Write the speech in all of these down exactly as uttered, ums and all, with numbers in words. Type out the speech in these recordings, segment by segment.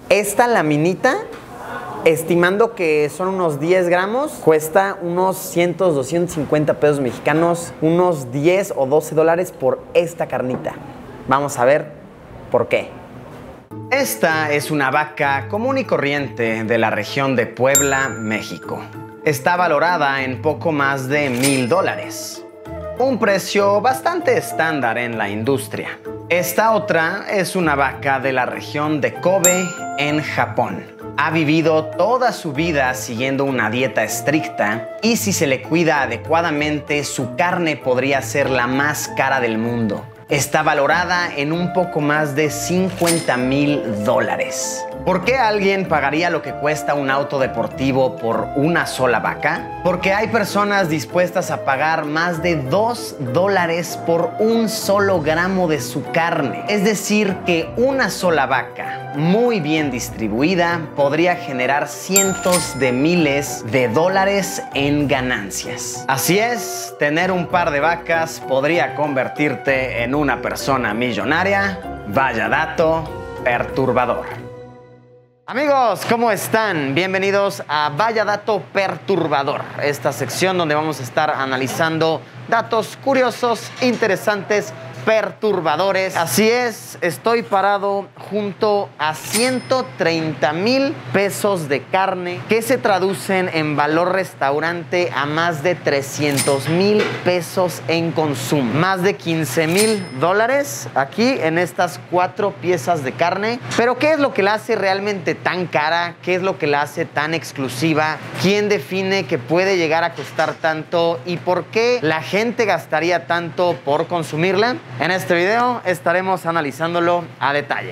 Esta laminita, estimando que son unos diez gramos, cuesta unos cien, doscientos cincuenta pesos mexicanos, unos diez o doce dólares por esta carnita. Vamos a ver por qué. Esta es una vaca común y corriente de la región de Puebla, México. Está valorada en poco más de mil dólares. Un precio bastante estándar en la industria. Esta otra es una vaca de la región de Kobe, en Japón. Ha vivido toda su vida siguiendo una dieta estricta y si se le cuida adecuadamente, su carne podría ser la más cara del mundo. Está valorada en un poco más de cincuenta mil dólares. ¿Por qué alguien pagaría lo que cuesta un auto deportivo por una sola vaca? Porque hay personas dispuestas a pagar más de dos dólares por un solo gramo de su carne. Es decir, que una sola vaca, muy bien distribuida, podría generar cientos de miles de dólares en ganancias. Así es, tener un par de vacas podría convertirte en una persona millonaria. Vaya dato perturbador. Amigos, ¿cómo están? Bienvenidos a Vaya Dato Perturbador, esta sección donde vamos a estar analizando datos curiosos, interesantes, perturbadores. Así es, estoy parado junto a ciento treinta mil pesos de carne que se traducen en valor restaurante a más de trescientos mil pesos en consumo. Más de quince mil dólares aquí en estas cuatro piezas de carne. Pero ¿qué es lo que la hace realmente tan cara? ¿Qué es lo que la hace tan exclusiva? ¿Quién define que puede llegar a costar tanto? ¿Y por qué la gente gastaría tanto por consumirla? En este video estaremos analizándolo a detalle.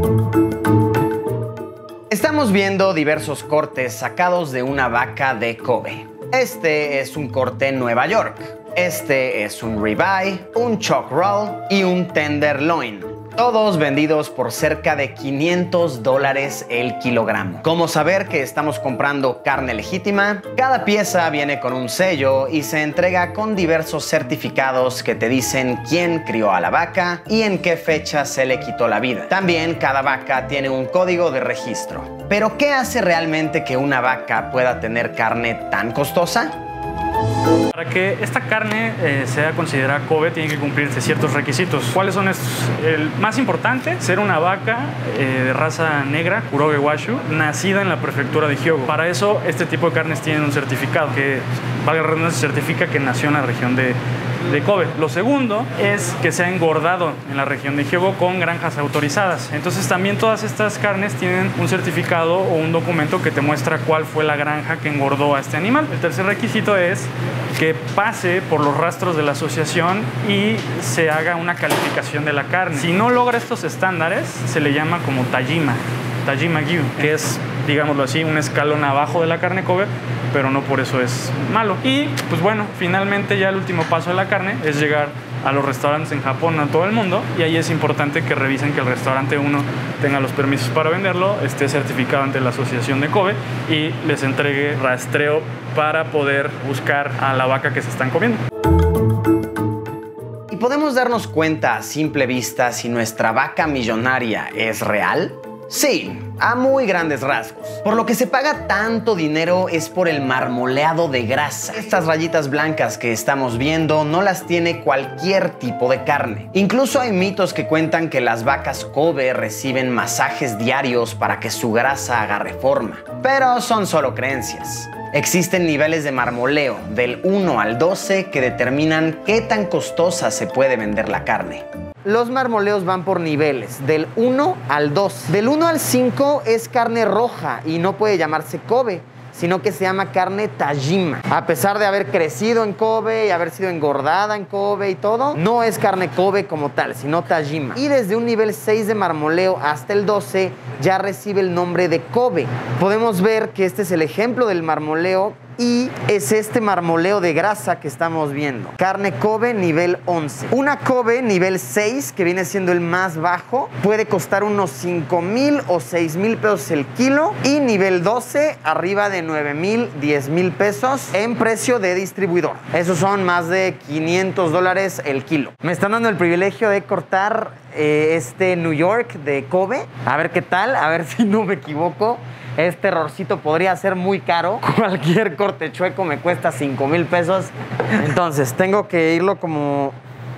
Estamos viendo diversos cortes sacados de una vaca de Kobe. Este es un corte en Nueva York. Este es un ribeye, un chuck roll y un tenderloin. Todos vendidos por cerca de quinientos dólares el kilogramo. ¿Cómo saber que estamos comprando carne legítima? Cada pieza viene con un sello y se entrega con diversos certificados que te dicen quién crió a la vaca y en qué fecha se le quitó la vida. También cada vaca tiene un código de registro. ¿Pero qué hace realmente que una vaca pueda tener carne tan costosa? Para que esta carne eh, sea considerada Kobe tiene que cumplirse ciertos requisitos. ¿Cuáles son estos? El más importante, ser una vaca eh, de raza negra, Kuroge Washu, nacida en la prefectura de Hyogo. Para eso, este tipo de carnes tienen un certificado que, valga la redundancia, certifica que nació en la región de, de Kobe. Lo segundo es que se ha engordado en la región de Hyogo con granjas autorizadas. Entonces también todas estas carnes tienen un certificado o un documento que te muestra cuál fue la granja que engordó a este animal. El tercer requisito es que pase por los rastros de la asociación y se haga una calificación de la carne. Si no logra estos estándares, se le llama como Tajima, Tajima Gyu, que es, digámoslo así, un escalón abajo de la carne Kobe, pero no por eso es malo. Y pues bueno, finalmente ya el último paso de la carne es llegar a los restaurantes en Japón, a todo el mundo, y ahí es importante que revisen que el restaurante uno tenga los permisos para venderlo, esté certificado ante la asociación de Kobe y les entregue rastreo para poder buscar a la vaca que se están comiendo. ¿Y podemos darnos cuenta a simple vista si nuestra vaca millonaria es real? Sí, a muy grandes rasgos. Por lo que se paga tanto dinero es por el marmoleado de grasa. Estas rayitas blancas que estamos viendo no las tiene cualquier tipo de carne. Incluso hay mitos que cuentan que las vacas Kobe reciben masajes diarios para que su grasa agarre forma. Pero son solo creencias. Existen niveles de marmoleo del uno al doce que determinan qué tan costosa se puede vender la carne. Los marmoleos van por niveles, del uno al dos. Del uno al cinco es carne roja y no puede llamarse Kobe, sino que se llama carne Tajima. A pesar de haber crecido en Kobe y haber sido engordada en Kobe y todo, no es carne Kobe como tal, sino Tajima. Y desde un nivel seis de marmoleo hasta el doce ya recibe el nombre de Kobe. Podemos ver que este es el ejemplo del marmoleo y es este marmoleo de grasa que estamos viendo. Carne Kobe nivel once. Una Kobe nivel seis, que viene siendo el más bajo, puede costar unos cinco mil o seis mil pesos el kilo. Y nivel doce, arriba de nueve mil, diez mil pesos en precio de distribuidor. Esos son más de quinientos dólares el kilo. Me están dando el privilegio de cortar eh, este New York de Kobe. A ver qué tal, a ver si no me equivoco. Este errorcito podría ser muy caro. Cualquier corte chueco me cuesta cinco mil pesos. Entonces tengo que irlo como...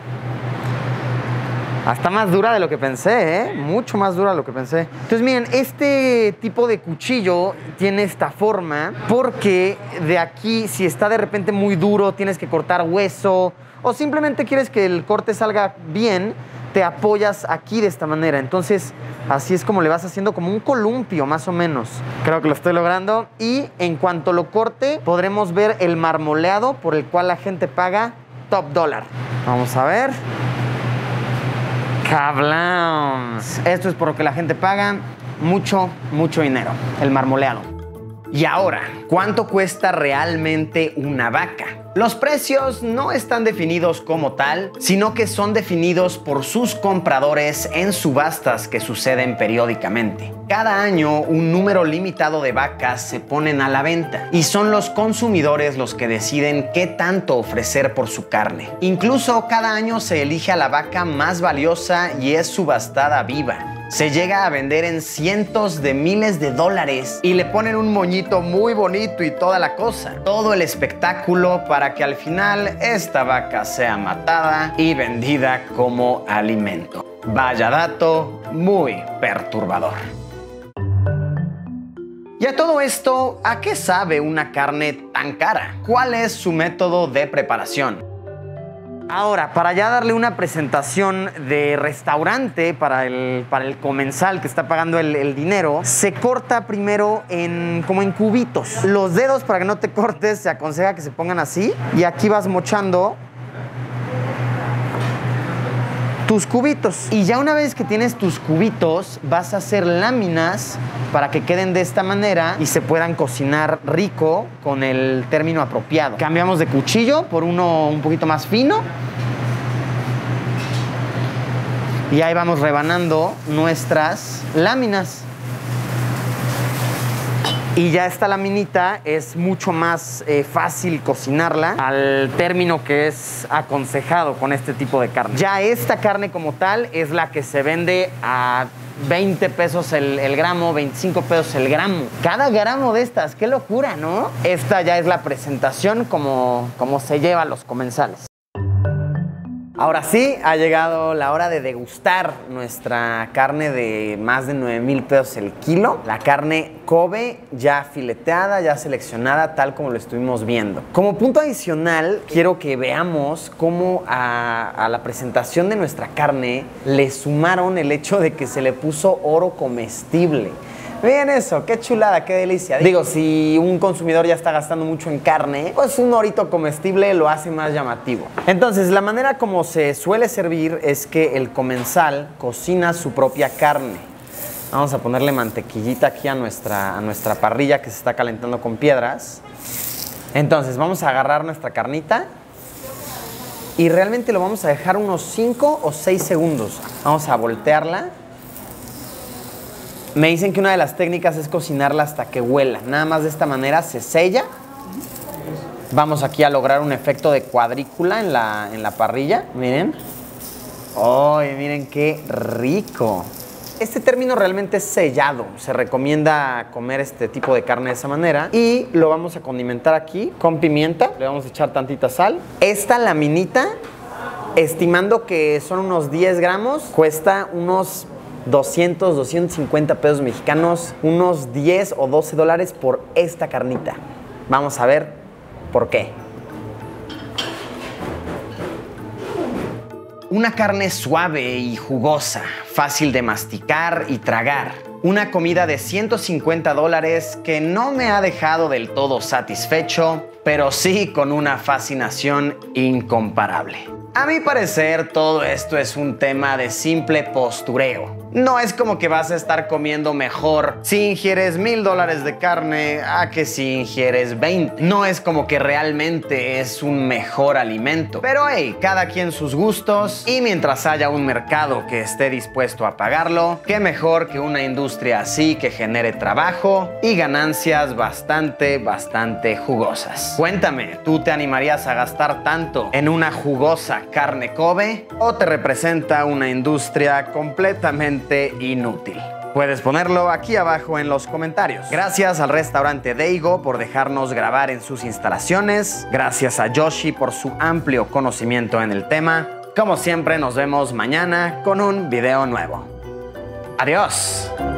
Hasta más dura de lo que pensé, ¿eh? Mucho más dura de lo que pensé. Entonces, miren, este tipo de cuchillo tiene esta forma porque de aquí, si está de repente muy duro, tienes que cortar hueso o simplemente quieres que el corte salga bien, te apoyas aquí de esta manera. Entonces, así es como le vas haciendo como un columpio, más o menos. Creo que lo estoy logrando. Y en cuanto lo corte, podremos ver el marmoleado por el cual la gente paga top dólar. Vamos a ver. ¡Cablam! Esto es por lo que la gente paga mucho, mucho dinero, el marmoleado. Y ahora, ¿cuánto cuesta realmente una vaca? Los precios no están definidos como tal, sino que son definidos por sus compradores en subastas que suceden periódicamente. Cada año, un número limitado de vacas se ponen a la venta y son los consumidores los que deciden qué tanto ofrecer por su carne. Incluso cada año se elige a la vaca más valiosa y es subastada viva. Se llega a vender en cientos de miles de dólares y le ponen un moñito muy bonito y toda la cosa. Todo el espectáculo para que al final esta vaca sea matada y vendida como alimento. Vaya dato muy perturbador. Y a todo esto, ¿a qué sabe una carne tan cara? ¿Cuál es su método de preparación? Ahora, para ya darle una presentación de restaurante para el, para el comensal que está pagando el, el dinero, se corta primero en, como en cubitos. Los dedos, para que no te cortes, se aconseja que se pongan así. Y aquí vas mochando tus cubitos. Y ya una vez que tienes tus cubitos, vas a hacer láminas para que queden de esta manera y se puedan cocinar rico con el término apropiado. Cambiamos de cuchillo por uno un poquito más fino. Y ahí vamos rebanando nuestras láminas. Y ya esta laminita es mucho más eh, fácil cocinarla al término que es aconsejado con este tipo de carne. Ya esta carne como tal es la que se vende a veinte pesos el, el gramo, veinticinco pesos el gramo. Cada gramo de estas, qué locura, ¿no? Esta ya es la presentación como, como se lleva a los comensales. Ahora sí, ha llegado la hora de degustar nuestra carne de más de nueve mil pesos el kilo. La carne Kobe ya fileteada, ya seleccionada, tal como lo estuvimos viendo. Como punto adicional, quiero que veamos cómo a, a la presentación de nuestra carne le sumaron el hecho de que se le puso oro comestible. Miren eso, qué chulada, qué delicia. Digo, si un consumidor ya está gastando mucho en carne, pues un orito comestible lo hace más llamativo. Entonces, la manera como se suele servir es que el comensal cocina su propia carne. Vamos a ponerle mantequillita aquí a nuestra, a nuestra parrilla que se está calentando con piedras. Entonces, vamos a agarrar nuestra carnita y realmente lo vamos a dejar unos cinco o seis segundos. Vamos a voltearla. Me dicen que una de las técnicas es cocinarla hasta que huela. Nada más de esta manera se sella. Vamos aquí a lograr un efecto de cuadrícula en la, en la parrilla. Miren. ¡Ay, miren qué rico! Este término realmente es sellado. Se recomienda comer este tipo de carne de esa manera. Y lo vamos a condimentar aquí con pimienta. Le vamos a echar tantita sal. Esta laminita, estimando que son unos diez gramos, cuesta unos doscientos, doscientos cincuenta pesos mexicanos, unos diez o doce dólares por esta carnita. Vamos a ver por qué. Una carne suave y jugosa, fácil de masticar y tragar. Una comida de ciento cincuenta dólares que no me ha dejado del todo satisfecho, pero sí con una fascinación incomparable. A mi parecer, todo esto es un tema de simple postureo. No es como que vas a estar comiendo mejor si ingieres mil dólares de carne a que si ingieres veinte. No es como que realmente es un mejor alimento. Pero hey, cada quien sus gustos, y mientras haya un mercado que esté dispuesto a pagarlo, qué mejor que una industria así que genere trabajo y ganancias bastante, bastante jugosas. Cuéntame, ¿tú te animarías a gastar tanto en una jugosa carne Kobe o te representa una industria completamente inútil? Puedes ponerlo aquí abajo en los comentarios. Gracias al restaurante Daigo por dejarnos grabar en sus instalaciones. Gracias a Yoshi por su amplio conocimiento en el tema. Como siempre, nos vemos mañana con un video nuevo. Adiós.